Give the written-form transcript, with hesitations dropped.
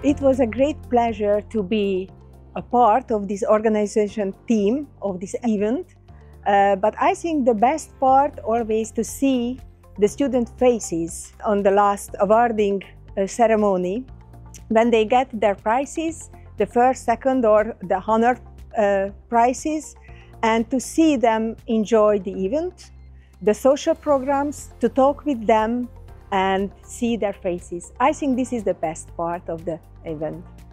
It was a great pleasure to be a part of this organization team of this event. But I think the best part always to see the student faces on the last awarding ceremony when they get their prizes, the first, second or the honor prizes, and to see them enjoy the event, the social programs, to talk with them and see their faces. I think this is the best part of the event.